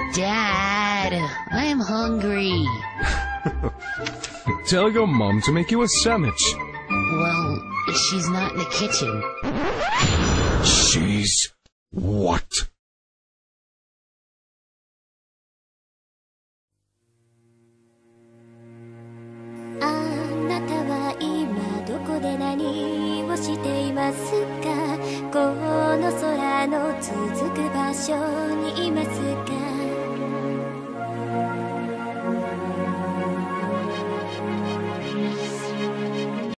Dad, I'm hungry. Tell your mom to make you a sandwich. Well, she's not in the kitchen. She's what? あなたは今どこで何をしていますか？この空の続く場所にいますか？